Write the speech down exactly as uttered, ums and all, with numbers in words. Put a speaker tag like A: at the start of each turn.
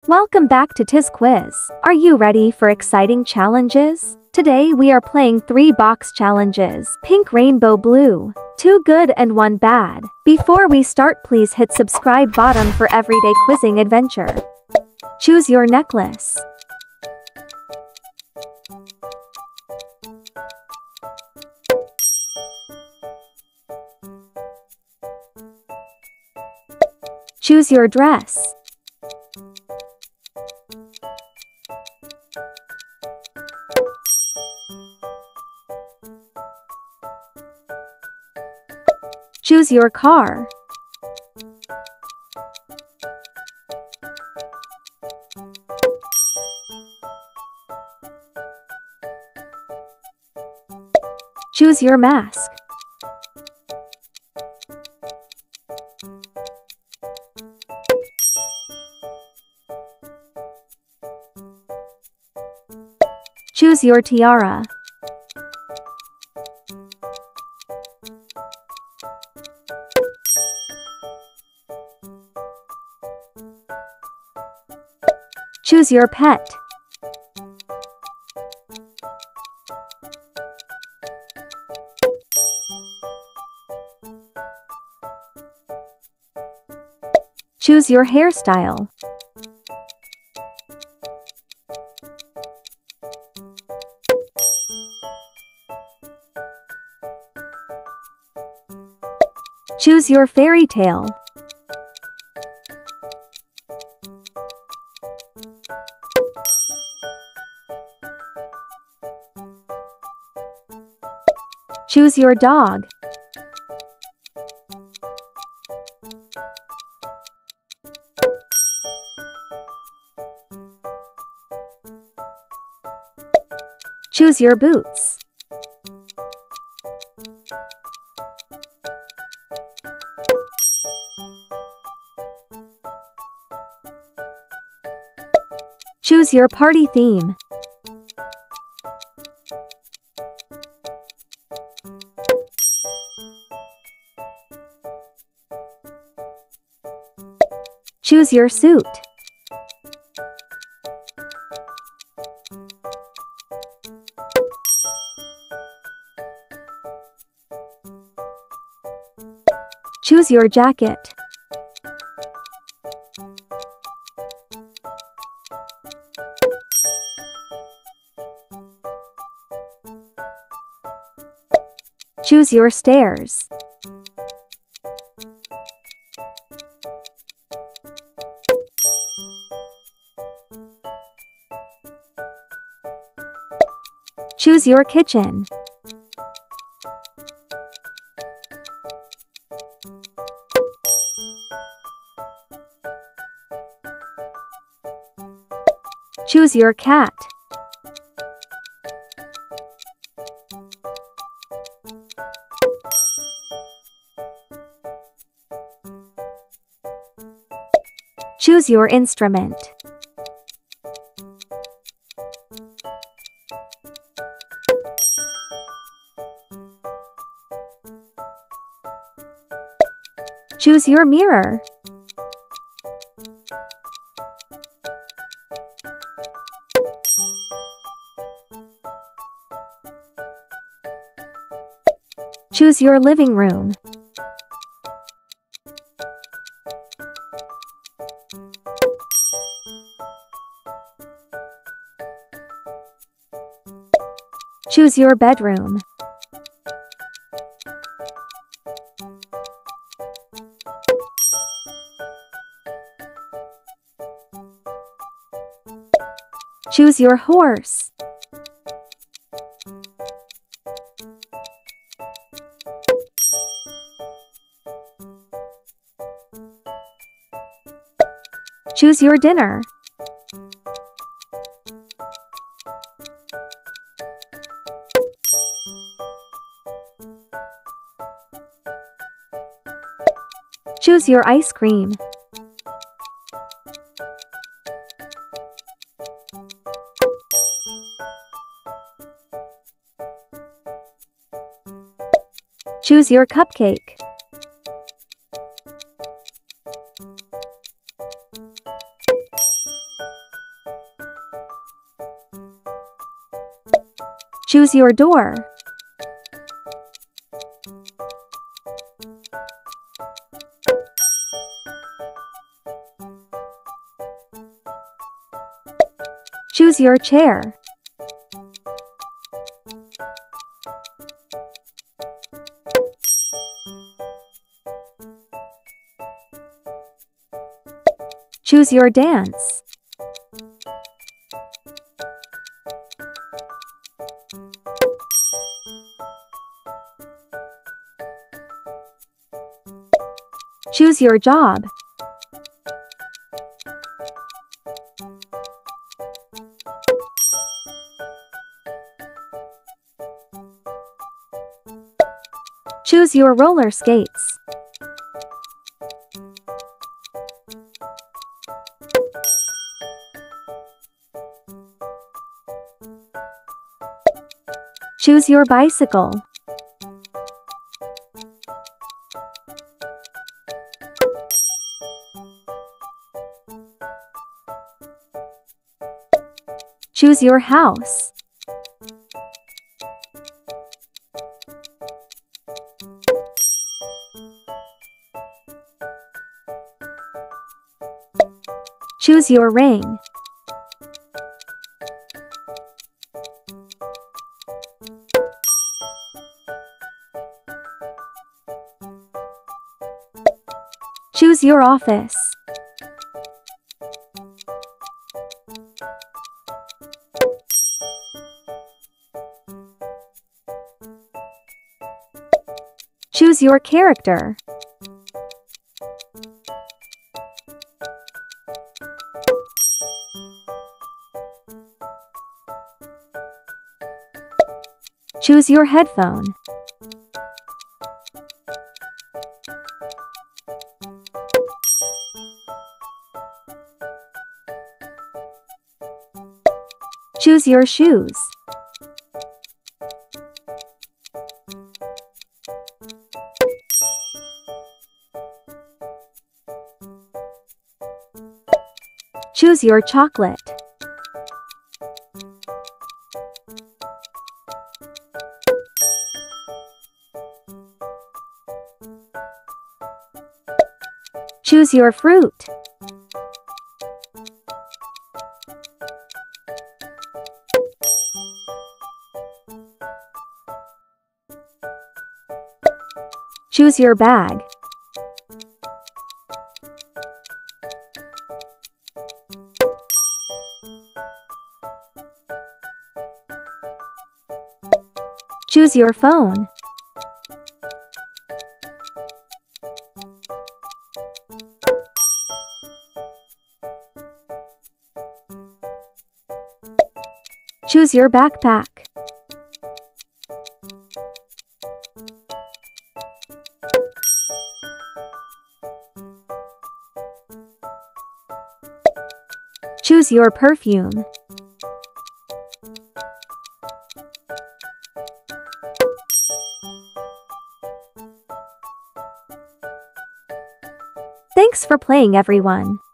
A: Welcome back to Tiz Quiz. Are you ready for exciting challenges? Today we are playing three box challenges. Pink, rainbow, blue. Two good and one bad. Before we start, please hit subscribe button for everyday quizzing adventure. Choose your necklace. Choose your dress. Choose your car. Choose your mask. Choose your tiara. Choose your pet. Choose your hairstyle. Choose your fairy tale. Choose your dog. Choose your boots. Choose your party theme. Choose your suit. Choose your jacket. Choose your stairs. Choose your kitchen. Choose your cat. Choose your instrument. Choose your mirror. Choose your living room. Choose your bedroom. Choose your horse. Choose your dinner. Choose your ice cream. Choose your cupcake. Choose your door. Choose your chair. Choose your dance. Choose your job. Choose your roller skates. Choose your bicycle. Choose your house. Choose your ring. Choose your office. Choose your character. Choose your headphone. Choose your shoes. Choose your chocolate. Choose your fruit. Choose your bag. Choose your phone. Choose your backpack. Choose your perfume. Thanks for playing, everyone.